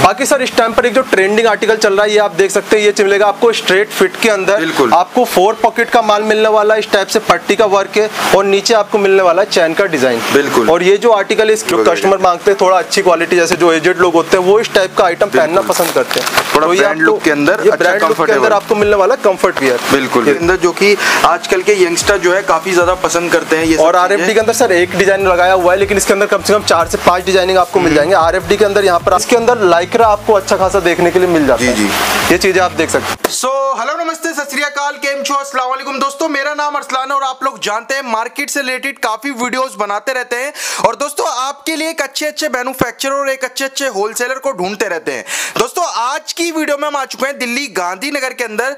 बाकी सर इस टाइम पर एक जो ट्रेंडिंग आर्टिकल चल रहा है ये आप देख सकते हैं, ये मिलेगा आपको स्ट्रेट फिट के अंदर, आपको 4 पॉकेट का माल मिलने वाला है, इस टाइप से पट्टी का वर्क है और नीचे आपको मिलने वाला है चैन का डिजाइन। बिल्कुल। और ये जो आर्टिकल है कस्टमर मांगते हैं थोड़ा अच्छी क्वालिटी, जैसे जो एजेड लोग होते हैं वो इस टाइप का आइटम पहनना पसंद करते हैं, थोड़ा ब्रांड लुक के अंदर, ब्रांड लुक के अंदर आपको मिलने वाला कंफर्ट वियर। बिल्कुल अंदर, जो कि आजकल के यंगस्टर जो है काफी ज्यादा पसंद करते हैं ये। और आरएफडी के अंदर सर एक डिजाइन लगाया हुआ है, लेकिन इसके अंदर कम से कम 4 से 5 डिजाइनिंग आपको मिल जाएंगे आरएफडी के अंदर। यहाँ पर इसके अंदर लाइक्रा आपको अच्छा खासा देखने के लिए मिल जाता है। ये चीजें आप देख सकते हैं। सो हेलो नमस्ते सत श्री अकाल, केम छो, अस्सलाम वालेकुम दोस्तों, मेरा नाम अरसलान है और आप लोग जानते हैं मार्केट से रिलेटेड काफी वीडियोस बनाते रहते हैं और दोस्तों आपके लिए एक अच्छे मैन्युफैक्चरर और एक अच्छे होलसेलर को ढूंढते रहते हैं। दोस्तों आज की वीडियो में हम आ चुके हैं दिल्ली गांधीनगर के अंदर।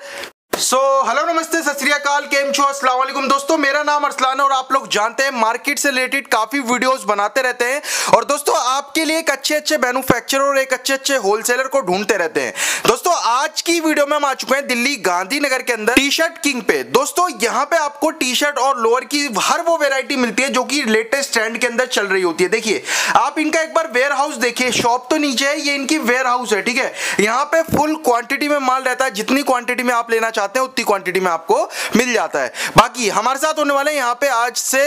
हेलो नमस्ते सत श्री अकाल, केम छो, अस्सलाम वालेकुम दोस्तों, मेरा नाम अरसलान है और आप लोग जानते हैं मार्केट से रिलेटेड काफी वीडियोस बनाते रहते हैं और दोस्तों आपके लिए एक अच्छे मैन्युफैक्चरर और एक अच्छे होलसेलर को ढूंढते रहते हैं। दोस्तों आज की वीडियो में हम आ चुके हैं दिल्ली गांधीनगर के अंदर टी शर्ट किंग पे। दोस्तों यहाँ पे आपको टी शर्ट और लोअर की हर वो वेरायटी मिलती है जो कि लेटेस्ट ट्रेंड के अंदर चल रही होती है। देखिए आप इनका एक बार वेयर हाउस देखिए, शॉप तो नीचे है, ये इनकी वेयर हाउस है, ठीक है। यहाँ पे फुल क्वांटिटी में माल रहता है, जितनी क्वांटिटी में आप लेना चाहते हैं उतनी क्वांटिटी में आपको मिल जाता है। बाकी हमारे साथ होने वाले हैं यहाँ पे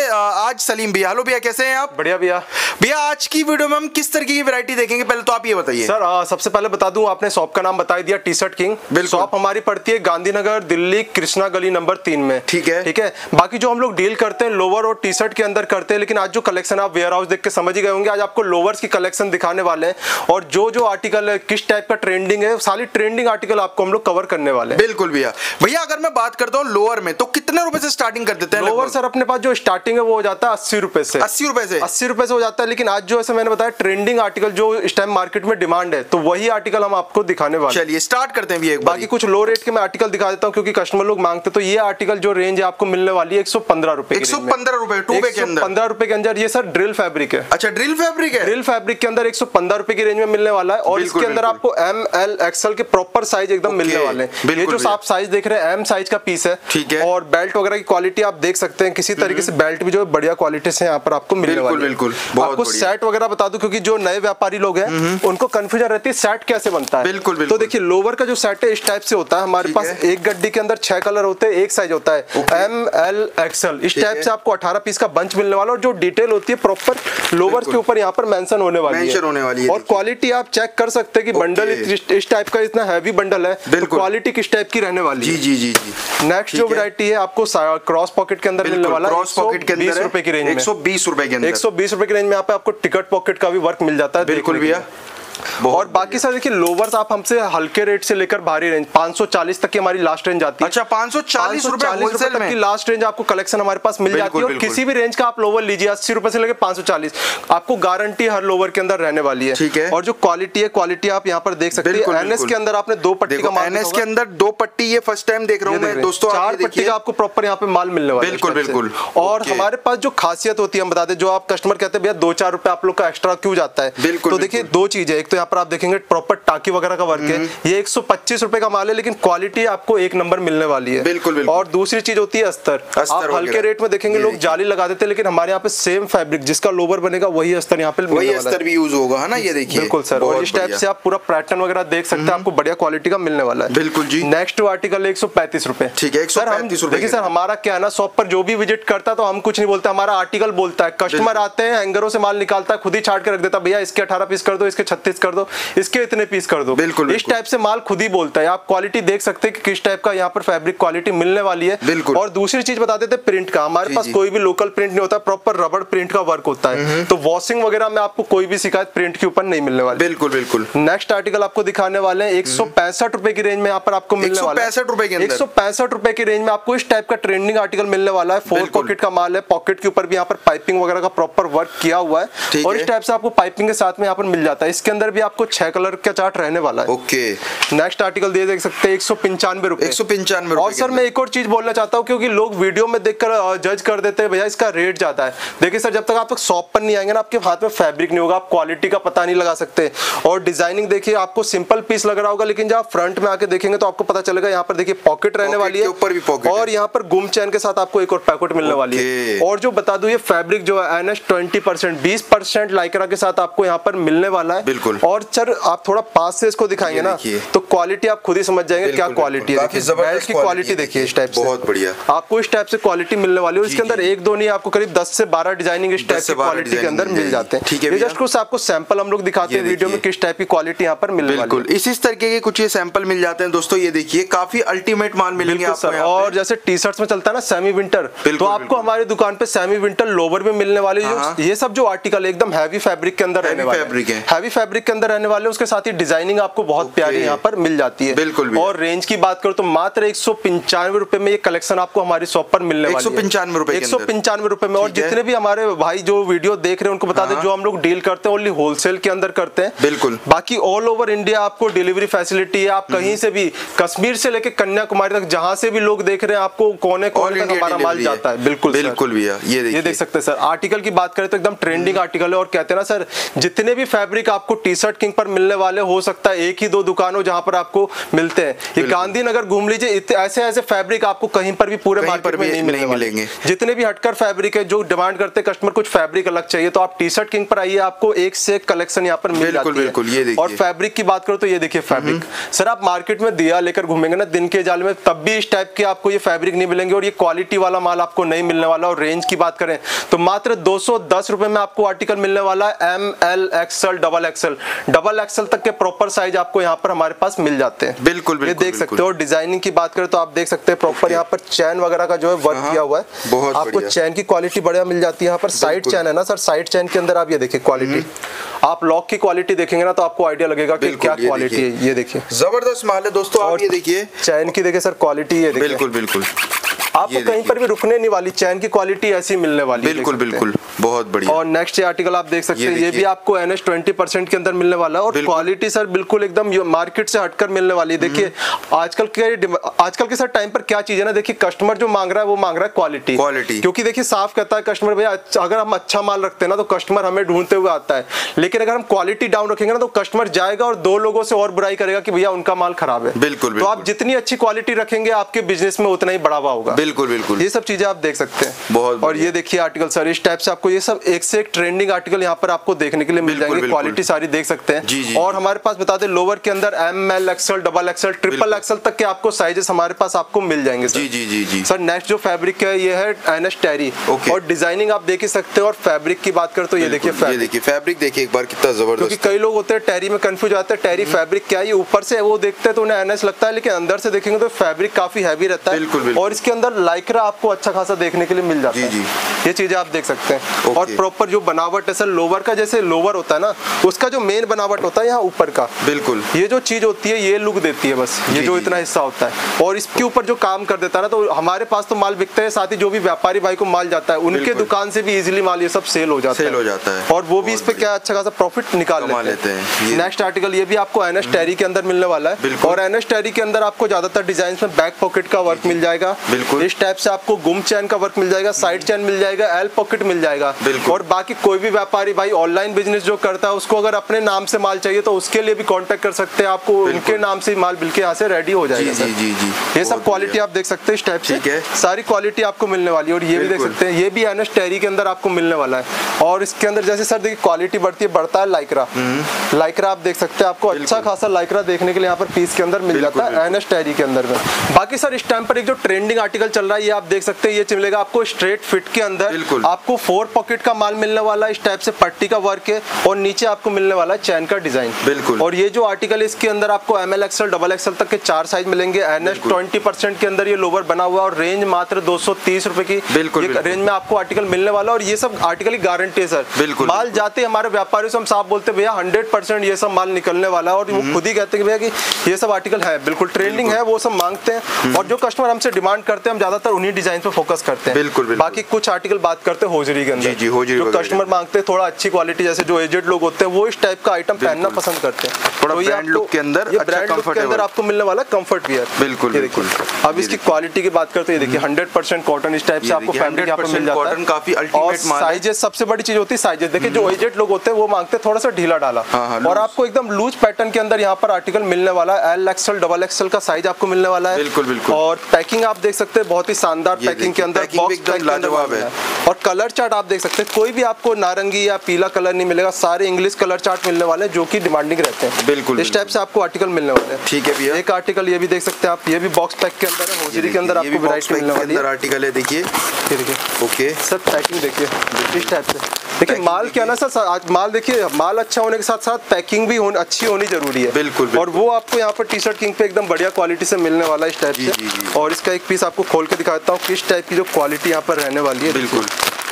आज सलीम भैया। हेलो भैया, कैसे हैं आप? बढ़िया भैया। भैया आज की वीडियो में हम किस तरह की वैरायटी देखेंगे, पहले तो आप ये बताइए। सर सबसे पहले बता दूं, आपने शॉप का नाम बता दिया, टी शर्ट किंग। शॉप हमारी पड़ती है गांधीनगर दिल्ली कृष्णा गली नंबर 3 में, ठीक है। बाकी जो हम लोग डील करते हैं लोअर और टी शर्ट के अंदर करते हैं, लेकिन आज जो कलेक्शन आप वेयर हाउस देख के समझ ही गए होंगे, आज आपको लोअर्स की कलेक्शन दिखाने वाले हैं और जो आर्टिकल है किस टाइप का ट्रेंडिंग है, सारी ट्रेंडिंग आर्टिकल आपको हम लोग कवर करने वाले हैं। बिल्कुल भैया। भैया अगर मैं बात करता हूँ लोअर में तो कितने रुपए से स्टार्टिंग कर देते हैं? लोअर सर अपने पास जो स्टार्टिंग है वो हो जाता है 80 रुपए से। 80 रुपए से? 80 रुपए से हो जाता है, लेकिन आज जो ऐसे मैंने बताया ट्रेंडिंग आर्टिकल जो इस टाइम मार्केट में डिमांड है, तो वही आर्टिकल हम आपको दिखाने वाले हैं। चलिए स्टार्ट करते हैं। बाकी कुछ लो रेट के मैं आर्टिकल दिखा देता हूँ क्योंकि कस्टमर लोग मांगते, तो ये आर्टिकल जो रेंज है आपको मिलने वाली है 115 रुपए। 115 रुपए 2 के अंदर? 15 रुपए के अंदर। ये सर ड्रिल फैब्रिक है। अच्छा ड्रिल फैब्रिक है? ड्रिल फैब्रिक के अंदर 115 रुपए की रेंज में मिलने वाला है और इसके अंदर आपको एम एल एक्सएल के प्रॉपर साइज एकदम मिलने वाले हैं। ये जो आप साइज देख रहे हैं एम साइज का पीस है, ठीक है। और बेल्ट वगैरह की क्वालिटी आप देख सकते हैं, किसी तरीके से बेल्ट भी जो है बढ़िया क्वालिटी से यहाँ पर आपको मिलने वाली है। बिल्कुल। आपको सेट वगैरह बता दूं क्योंकि जो नए व्यापारी लोग हैं उनको कंफ्यूजन रहती है सेट कैसे बनता है। बिल्कुल। तो देखिए लोअर का जो सेट है इस टाइप से होता है, हमारे पास एक गड्डी के अंदर 6 कलर होते हैं, एक साइज होता है एम एल एक्सएल। इस टाइप से आपको 18 पीस का बंच मिलने वाला और जो डिटेल होती है प्रॉपर लोअर के ऊपर यहाँ पर मेंशन होने वाली है और क्वालिटी आप चेक कर सकते हैं कि बंडल इस टाइप का इतना हैवी बंडल है, तो क्वालिटी किस टाइप की रहने वाली है। जी। नेक्स्ट जो वैरायटी है आपको क्रॉस पॉकेट के अंदर मिलने वाला है, क्रॉस पॉकेट के अंदर 120 रुपए की रेंज में। 120 रुपए के अंदर 120 रुपए की रेंज में यहाँ पे आपको टिकट पॉकेट का भी वर्क मिल जाता है। बिल्कुल भैया। और बाकी सर देखिए लोवर्स आप हमसे हल्के रेट से लेकर भारी रेंज 540 तक की हमारी लास्ट रेंज आती है। अच्छा 540 रुपए होलसेल तक की लास्ट रेंज आपको कलेक्शन हमारे पास मिल जाती है और किसी भी रेंज का आप लोवर लीजिए 80 रुपए से लेकर 540 आपको गारंटी हर लोवर के अंदर रहने वाली है, ठीक है। और जो क्वालिटी है क्वालिटी आप यहाँ पर देख सकते हैं। एनएस के अंदर आपने 2 पट्टी का माल, एनएस के अंदर 2 पट्टी, ये फर्स्ट टाइम देख रहा हूँ मैं दोस्तों। 4 पट्टी का आपको प्रॉपर यहाँ पे माल मिलने वाला है। बिल्कुल। और हमारे पास जो खासियत होती है हम बताते हैं, जो आप कस्टमर कहते हैं भैया 2-4 रुपए आप लोग का एक्स्ट्रा क्यों जाता है, तो देखिए 2 चीज है। एक तो यहाँ पर आप देखेंगे प्रॉपर टाकी वगैरह का वर्क है, ये 125 रुपए का माल है, लेकिन क्वालिटी आपको 1 नंबर मिलने वाली है। बिल्कुल। और दूसरी चीज होती है अस्तर। आप हल्के रेट में देखेंगे लोग जाली लगा देते हैं, लेकिन हमारे यहाँ पे सेम फैब्रिक जिसका लोवर बनेगा वही अस्तर यहाँ पे वही अस्तर भी यूज होगा, है ना। ये देखिए बिल्कुल सर। और इस टाइप से आप पूरा पैटर्न वगैरह देख सकते हैं, आपको बढ़िया क्वालिटी का मिलने वाला है। बिल्कुल जी। नेक्स्ट आर्टिकल 135 रुपए, ठीक है। 135 रुपए। देखिए सर हमारा क्या है ना, शॉप पर जो भी विजिट करता है तो हम कुछ नहीं बोलते, हमारा आर्टिकल बोलता है। कस्टमर आते हैं हैंगरों से माल निकालता है, खुद ही छाट के रख देता है, भैया इसके 18 पीस कर दो, इसके 36 कर दो, इसके इतने पीस कर दो। बिल्कुल। इस टाइप से माल खुद ही बोलता है। आप क्वालिटी देख सकते हैं कि किस टाइप का यहाँ पर फैब्रिक क्वालिटी मिलने वाली है। बिल्कुल। और दूसरी चीज बता देते प्रिंट का, हमारे पास कोई भी लोकल प्रिंट नहीं होता, प्रॉपर रबड़ प्रिंट का वर्क होता है, तो वॉशिंग वगैरह में आपको कोई भी शिकायत प्रिंट के ऊपर नहीं मिलने वाली। बिल्कुल। नेक्स्ट आर्टिकल आपको दिखाने वाले हैं 165 रुपए की रेंज में यहाँ पर आपको मिलने वाला है। 165 रुपए के अंदर 165 रुपए की रेंज में आपको इस टाइप का ट्रेंडिंग आर्टिकल मिलने वाला है। 4 पॉकेट का माल है, पॉकेट के ऊपर भी यहाँ पर पाइपिंग वगैरह का प्रॉपर वर्क किया हुआ है और इस टाइप से आपको पाइपिंग के साथ में यहाँ पर मिल जाता है। इसके अंदर भी आपको 6 कलर का चार्ट रहने वाला है। ओके। नेक्स्ट आर्टिकल दे देख सकते हैं 195 रुपए। 195 रुपए। और सर मैं एक और चीज बोलना चाहता हूँ क्योंकि लोग वीडियो में देखकर जज कर देते हैं भैया इसका रेट ज्यादा है। देखिए सर जब तक आप शॉप पर नहीं आएंगे ना, आपके हाथ में फैब्रिक नहीं होगा, आप क्वालिटी का पता नहीं लगा सकते। और डिजाइनिंग देखिए आपको सिंपल पीस लग रहा होगा, लेकिन जब आप फ्रंट में आके देखेंगे तो आपको पता चलेगा यहाँ पर देखिए पॉकेट रहने वाली है, ऊपर भी पॉकेट और यहाँ पर गुम चैन के साथ आपको एक और पैकेट मिलने वाली है। और जो बता दूं ये फैब्रिक जो है NS 20% 20% लाइक्रा के साथ आपको यहाँ पर मिलने वाला है। बिल्कुल। और सर आप थोड़ा पास से इसको दिखाएंगे ना तो क्वालिटी आप खुद ही समझ जाएंगे क्या क्वालिटी है। बेल्ट की क्वालिटी देखिए इस टाइप से, बहुत बढ़िया आपको इस टाइप से क्वालिटी मिलने वाली है। इसके अंदर एक दो नहीं, आपको करीब 10 से 12 डिजाइनिंग इस टाइप की क्वालिटी के अंदर मिल जाते हैं। ठीक है, जस्ट कुछ आपको सैंपल हम लोग दिखाते हैं वीडियो में किस टाइप की क्वालिटी यहाँ पर मिलने वाली है। इस तरीके के कुछ ये सैंपल मिल जाते हैं दोस्तों। ये देखिए काफी अल्टीमेट माल मिलेंगे आपको। और जैसे टी शर्ट्स में चलता है ना सेमी विंटर, तो आपको हमारी दुकान पे सेमी विंटर लोवर भी मिलने वाली है। ये सब जो आर्टिकल एकदम हैवी फैब्रिक के अंदर रहने वाले, हैवी फैब्रिक के अंदर रहने वाले, उसके साथ ही डिजाइनिंग आपको बहुत प्यारी यहाँ पर मिल जाती है। बिल्कुल। और रेंज की बात करो तो मात्र 195 रुपए में ये कलेक्शन आपको हमारी शॉप पर मिलने वाली है। 195 रुपए में। और जितने भी हमारे भाई जो वीडियो देख रहे हैं उनको बता दें, जो हम लोग डील करते हैं ओनली होलसेल के अंदर करते हैं। बिल्कुल। बाकी ऑल ओवर इंडिया आपको डिलीवरी फैसिलिटी है। आप कहीं से भी, कश्मीर से लेके कन्याकुमारी तक, जहां से भी लोग देख रहे हैं, आपको कोने कोने तक हमारा माल जाता है। बिल्कुल बिल्कुल भैया। ये देख सकते हैं सर। आर्टिकल की बात करें तो एकदम ट्रेंडिंग आर्टिकल है। और कहते हैं ना सर, जितने भी फैब्रिक आपको टी शर्ट किंग पर मिलने वाले, हो सकता है एक ही दो दुकान हो जहां पर आपको मिलते हैं। ये गांधीनगर घूम लीजिए, ऐसे ऐसे फैब्रिक आपको कहीं पर भी पूरे मार्केट में नहीं मिलेंगे। जितने भी हटकर फैब्रिक है, जो डिमांड करते हैं कस्टमर कुछ फैब्रिक अलग चाहिए, तो आप टी शर्ट किंग पर आइए, आपको एक से एक कलेक्शन यहाँ पर मिल जाती है। और फैब्रिक की बात करो तो ये देखिए फैब्रिक, सर आप मार्केट में दिया लेकर घूमेंगे ना दिन के जाल में, तब भी इस टाइप के आपको ये फैब्रिक नहीं मिलेंगे और ये क्वालिटी वाला माल आपको नहीं मिलने वाला। और रेंज की बात करें तो मात्र 210 रुपए में आपको आर्टिकल मिलने वाला है। M L XL double XL तक के प्रॉपर साइज आपको यहाँ पर हमारे पास मिल जाते हैं। बिल्कुल ये देख सकते हो। और डिजाइनिंग की बात करें तो आप देख सकते हैं प्रॉपर यहाँ पर चैन वगैरह का जो है वर्क किया हुआ है। आपको चैन की क्वालिटी बढ़िया मिल जाती है। यहाँ पर साइड चैन है ना सर, साइड चैन के अंदर आप ये देखिए क्वालिटी, आप लॉक की क्वालिटी देखेंगे ना तो आपको आइडिया लगेगा कि क्या क्वालिटी है। ये देखिए जबरदस्त माल है दोस्तों। आप ये देखिए चैन की देखिए सर क्वालिटी, ये देखिए बिल्कुल आपको कहीं पर भी रुकने नहीं वाली, चैन की क्वालिटी ऐसी मिलने वाली है। बिल्कुल बहुत बढ़िया। और नेक्स्ट ये आर्टिकल आप देख सकते हैं, ये भी आपको NS 20% के अंदर मिलने वाला है। और क्वालिटी सर बिल्कुल एकदम मार्केट से हटकर मिलने वाली है। देखिए आजकल के सर टाइम पर क्या चीज है ना, देखिए कस्टमर जो मांग रहा है वो मांग रहा है क्वालिटी। क्योंकि देखिए साफ कहता है कस्टमर, भैया अगर हम अच्छा माल रखते हैं ना तो कस्टमर हमें ढूंढते हुए आता है। लेकिन अगर हम क्वालिटी डाउन रखेंगे ना तो कस्टमर जाएगा और दो लोगों से और बुराई करेगा कि भैया उनका माल खराब है। बिल्कुल। तो आप जितनी अच्छी क्वालिटी रखेंगे आपके बिजनेस में उतना ही बढ़ावा होगा। बिल्कुल ये सब चीजें आप देख सकते हैं बहुत। और ये देखिए आर्टिकल सर, इस टाइप से आपको ये सब एक से एक ट्रेंडिंग आर्टिकल यहाँ पर आपको देखने के लिए मिल जाएंगे। क्वालिटी सारी देख सकते हैं। और हमारे पास बता दें लोअर के अंदर ML XL double XL triple XL तक के आपको साइजेस हमारे पास आपको मिल जाएंगे सर। जी सर नेक्स्ट जो फैब्रिक है ये है NS टेरी। और डिजाइनिंग आप देख ही सकते हैं। और फैब्रिक की बात करें तो ये देखिए फैब्रिक देखिए एक बार कितना जबरदस्त। क्योंकि कई लोग होते हैं टेरी में कंफ्यूज आते हैं, टेरी फैब्रिक क्या है, ऊपर से वो देखते हैं तो उन्हें NS लगता है, लेकिन अंदर से देखेंगे तो फैब्रिक काफी हैवी रहता है। और इसके अंदर लाइक्रा आपको अच्छा खासा देखने के लिए मिल जाता है। ये चीजें आप देख सकते हैं। और प्रॉपर जो बनावट है सर लोवर का, जैसे लोवर होता है ना उसका जो मेन बनावट होता है यहाँ ऊपर का, बिल्कुल ये जो चीज होती है ये लुक देती है बस, ये जो इतना हिस्सा होता है। और इसके ऊपर जो काम कर देता है ना, तो हमारे पास तो माल बिकता है, साथ ही जो भी व्यापारी भाई को माल जाता है उनके दुकान से भी इजीली माल ये सब सेल हो जाता है। और वो भी इस पे क्या अच्छा खासा प्रॉफिट निकाल लेते हैं। नेक्स्ट आर्टिकल ये भी आपको NS टेरी के अंदर मिलने वाला है। और NS टेरी के अंदर आपको ज्यादातर डिजाइन में बैक पॉकेट का वर्क मिल जाएगा। इस टाइप से आपको गुम चैन का वर्क मिल जाएगा, साइड चैन मिल जाएगा, एल पॉकेट मिल जाएगा। और बाकी कोई भी व्यापारी भाई ऑनलाइन बिजनेस जो करता है उसको अगर अपने नाम से माल चाहिए तो उसके लिए भी कांटेक्ट कर सकते हैं। आपको उनके नाम से माल बिल्कुल यहाँ से रेडी हो जाएगा। ये सब क्वालिटी आप देख सकते हैं इस टाइप से सारी क्वालिटी आपको मिलने वाली है। और ये भी देख सकते हैं, ये भी NS टेरी के अंदर आपको मिलने वाला है। और इसके अंदर जैसे सर देखिए क्वालिटी बढ़ता है लाइक्रा आप देख सकते हैं, आपको अच्छा खासा लाइक्रा देखने के लिए यहाँ पर पीस के अंदर मिल जाता है NS टेरी के अंदर में। बाकी सर इस टाइम पर एक जो ट्रेंडिंग आर्टिकल चल रहा है ये आप देख सकते हैं, ये मिलेगा आपको स्ट्रेट फिट के अंदर। आपको 4 पॉकेट का माल मिलने वाला है, इस टाइप से पट्टी का वर्क है और नीचे आपको मिलने वाला है चैन का डिजाइन। और ये जो आर्टिकल है इसके अंदर आपको ML एक्सएल डबल एक्सएल तक के 4 साइज मिलेंगे। NS 20% के अंदर ये लोवर बना हुआ है और रेंज मात्र 230 रुपए की रेंज में आपको आर्टिकल मिलने वाला है। और ये सब आर्टिकल की गारंटी है सर। माल जाते हमारे व्यापारियों से हम साफ बोलते भैया 100% ये सब माल निकलने वाला है। और वो खुद ही कहते हैं भैया कि ये सब आर्टिकल है बिल्कुल ट्रेंडिंग है, वो सब मांगते हैं। और जो कस्टमर हमसे डिमांड करते हैं हम ज्यादातर उन्हीं डिजाइन पे फोकस करते हैं। बाकी कुछ आर्टिकल बात करते हैं होजरी के अंदर, जो कस्टमर मांगते हैं थोड़ा अच्छी क्वालिटी, जैसे जो एजेड लोग होते हैं वो इस टाइप का आइटम पहनना पसंद करते हैं। थोड़ा ब्रांड लुक के अंदर ब्रांड लुक के अंदर आपको मिलने वाला कंफर्ट वियर। बिल्कुल। अब इसकी क्वालिटी की बात करते हैं, देखिए 100% कॉटन इस टाइप से आपको फैब्रिक यहाँ पर मिल जाता है। काफी अल्टीमेट माल है। साइजेस सबसे बड़ी चीज होती है साइजेस। देखिए जो एजेड लोग होते हैं वो मांगते हैं थोड़ा सा ढीला ढाला, और आपको एकदम लूज पैटर्न के अंदर यहाँ पर आर्टिकल मिलने वाला है। एल एक्सएल डबल एक्सएल का साइज आपको मिलने वाला है। बिल्कुल। और पैकिंग आप देख सकते हैं बहुत ही शानदार पैकिंग के अंदर, बॉक्स पैक लाजवाब है। और कलर चार्ट आप देख सकते हैं, कोई भी आपको नारंगी या पीला कलर नहीं मिलेगा, सारे इंग्लिश कलर चार्ट मिलने वाले हैं जो कि डिमांडिंग रहते हैं। बिल्कुल इस टाइप से आपको आर्टिकल मिलने वाले हैं। ठीक है भैया, एक आर्टिकल ये भी देख सकते हैं आप, ये भी बॉक्स पैक के अंदर है, होजरी के अंदर आपको वैरायटी मिलने वाली है। आर्टिकल है देखिए, ओके सर पैकिंग देखिए इस टाइप से। देखिए माल क्या ना सर, आज माल देखिए, माल अच्छा होने के साथ साथ पैकिंग भी अच्छी होनी जरूरी है। बिल्कुल। और वो आपको यहाँ पर टी शर्ट किंग पे एकदम बढ़िया क्वालिटी से मिलने वाला है इस टाइप से। और इसका एक पीस आपको खोल के दिखाता हूँ किस टाइप की जो क्वालिटी यहाँ पर रहने वाली है। बिल्कुल।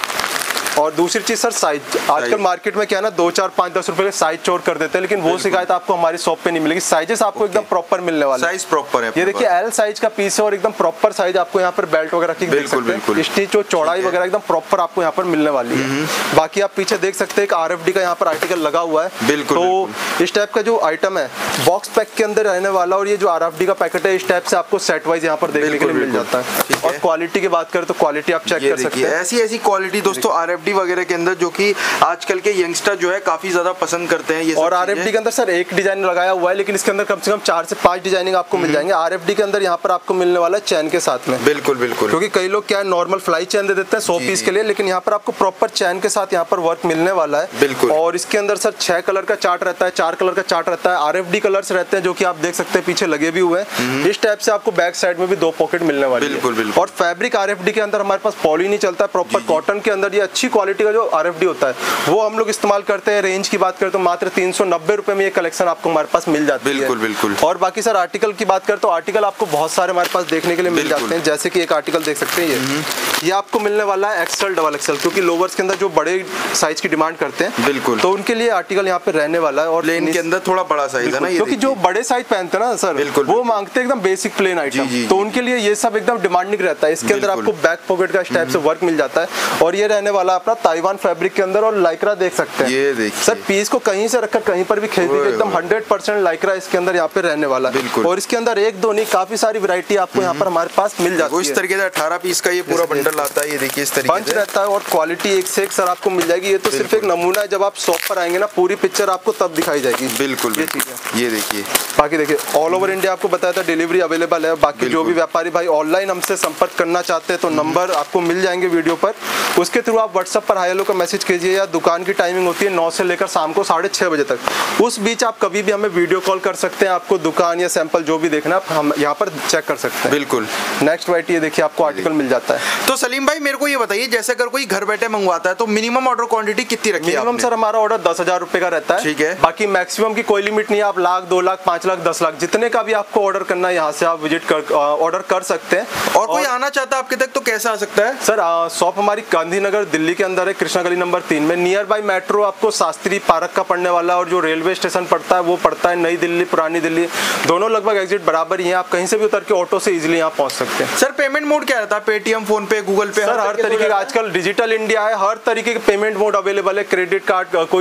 और दूसरी चीज सर साइज, आजकल मार्केट में क्या है ना 2, 4, 5, 10 रुपए के साइज चोर कर देते हैं, लेकिन वो शिकायत आपको हमारी शॉप पे नहीं मिलेगी। साइजेस आपको एकदम प्रॉपर मिलने वाले, साइज प्रॉपर है। ये देखिए एल साइज का पीस है और एकदम प्रॉपर साइज आपको यहाँ पर बेल्ट वगैरह की देख सकते हैं, स्टिच और चौड़ाई वगैरह एकदम प्रॉपर आपको यहाँ पर मिलने वाली है। बाकी आप पीछे देख सकते हैं RFD का यहाँ पर आर्टिकल लगा हुआ है। बिल्कुल। तो इस टाइप का जो आइटम है बॉक्स पैक के अंदर रहने वाला, और ये जो RFD का पैकेट है इस टाइप से आपको सेट वाइज यहाँ पर देखने के लिए मिल जाता है। और क्वालिटी की बात करें तो क्वालिटी आप चेक कर सकते हैं, ऐसी क्वालिटी दोस्तों RFD वगैरह के अंदर जो कि आजकल के यंगस्टर जो है काफी ज्यादा पसंद करते हैं ये। और RFD के अंदर सर एक डिजाइन लगाया हुआ है, लेकिन इसके अंदर कम से कम 4 से 5 डिजाइनिंग आपको मिल जाएंगे। RFD के अंदर यहाँ पर आपको मिलने वाला है चैन के साथ में। बिल्कुल बिल्कुल। क्योंकि कई लोग क्या है नॉर्मल फ्लाई चैन दे देते हैं 100 पीस के लिए, लेकिन यहाँ पर आपको प्रॉपर चैन के साथ यहाँ पर वर्क मिलने वाला है। बिल्कुल। और इसके अंदर सर 6 कलर का चार्ट रहता है, 4 कलर का चार्ट रहता है, RFD कलर्स रहते हैं जो कि आप देख सकते हैं पीछे लगे भी हुए हैं। इस टाइप से आपको बैक साइड में भी 2 पॉकेट मिलने वाली है। बिल्कुल। और फैब्रिक RFD के अंदर हमारे पास पॉली नहीं चलता, प्रॉपर कॉटन के अंदर ये अच्छी क्वालिटी का जो RFD होता है वो हम लोग इस्तेमाल करते हैं। रेंज की बात करें तो मात्र 390 रुपए में ये कलेक्शन आपको हमारे पास मिल जाती है। बिल्कुल। और बाकी सर आर्टिकल की बात करें तो आर्टिकल आपको बहुत सारे हमारे पास देखने के लिए मिल जाते हैं। जैसे कि एक आर्टिकल देख सकते हैं, ये आपको मिलने वाला है XL, XXL, क्योंकि लोवर्स के अंदर जो बड़े साइज की डिमांड करते हैं। बिल्कुल। तो उनके लिए आर्टिकल यहाँ पे रहने वाला है। और प्लेन के अंदर थोड़ा बड़ा साइज है ना, क्योंकि जो बड़े साइज पहनते हैं ना सर, वो मांगते हैं एकदम बेसिक प्लेन आइटम, तो उनके लिए ये सब एकदम डिमांडिंग रहता है। इसके अंदर आपको बैक पॉकेट का इस टाइप से वर्क मिल जाता है। और ये रहने वाला अपना ताइवान फैब्रिक के अंदर, और लाइक्रा देख सकते हैं। ये देखिए सर पीस को कहीं से रखकर कहीं पर भी खरीद दीजिए, एकदम 100% लाइक्रा इसके अंदर यहाँ पे रहने वाला है। और इसके अंदर 1, 2 नहीं काफी सारी वैरायटी आपको यहाँ पर हमारे पास मिल जाती है। इस तरीके से 18 पीस का ये पूरा बंडल आता है, ये देखिए इस तरीके से रहता है। और क्वालिटी एक से एक सर आपको मिल जाएगी। ये तो सिर्फ एक नमूना है, जब आप शॉप पर आएंगे ना पूरी पिक्चर आपको तब दिखाई जाएगी। बिल्कुल ये चीज है। ये देखिए, बाकी देखिए ऑल ओवर इंडिया आपको बताया था डिलीवरी अवेलेबल है। बाकी जो भी व्यापारी भाई ऑनलाइन हमसे संपर्क करना चाहते हैं तो नंबर आपको मिल जाएंगे वीडियो पर, उसके थ्रू आप व्हाट्सएप पर हाय हेलो का मैसेज कीजिए। या दुकान की टाइमिंग होती है 9 से लेकर शाम को 6:30 बजे तक, उस बीच आप कभी भी हमें वीडियो कॉल कर सकते हैं। आपको दुकान या सैंपल जो भी देखना हम यहाँ पर चेक कर सकते हैं। बिल्कुल। नेक्स्ट वाइट ये देखिए आपको आर्टिकल मिल जाता है। तो सलीम भाई मेरे को ये बताइए, जैसे अगर कोई घर बैठे मंगवाता है तो मिनिमम ऑर्डर क्वांटिटी कितनी रखी है? मिनिमम सर हमारा ऑर्डर 10,000 रुपए का रहता है। ठीक है। बाकी मैक्सिमम की कोई लिमिट नहीं है, आप 1 लाख, 2 लाख, 5 लाख, 10 लाख जितने का भी आपको ऑर्डर करना है यहाँ से आप विजिट कर ऑर्डर कर सकते हैं। और कोई आना चाहता है आपके तक तो कैसे आ सकता है? सर शॉप हमारी गांधीनगर दिल्ली के अंदर है, कृष्णा गली नंबर 3 में। नियर बाय मेट्रो आपको शास्त्री पार्क का पड़ने वाला है, और जो रेलवे स्टेशन पड़ता है वो पड़ता है नई दिल्ली, पुरानी दिल्ली, दोनों लगभग एग्जिट बराबर ही है। आप कहीं से भी उतर के ऑटो से इजीली यहाँ पहुंच सकते हैं। सर पेमेंट मोड क्या रहता है? Paytm, PhonePe, Google Pay? Sir हर तरीके का, आजकल डिजिटल इंडिया है, हर तरीके के पेमेंट मोड अवेलेबल है। क्रेडिट कार्ड, कोई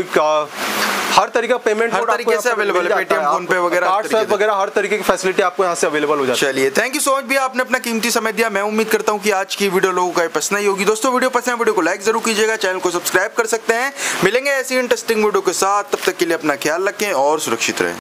हर तरीके का पेमेंट हर तरीके से अवेलेबल है, पेटीएम, फोन पे वगैरह, कार्ड स्वैप वगैरह हर तरीके की फैसिलिटी आपको यहाँ से अवेलेबल हो जाती है। चलिए थैंक यू सो मच भैया, आपने अपना कीमती समय दिया। मैं उम्मीद करता हूँ कि आज की वीडियो लोगों को पसंद आई होगी। दोस्तों वीडियो पसंद है वीडियो को लाइक जरूर कीजिएगा, चैनल को सब्सक्राइब कर सकते हैं। मिलेंगे ऐसी इंटरेस्टिंग वीडियो के साथ, तब तक के लिए अपना ख्याल रखें और सुरक्षित रहें।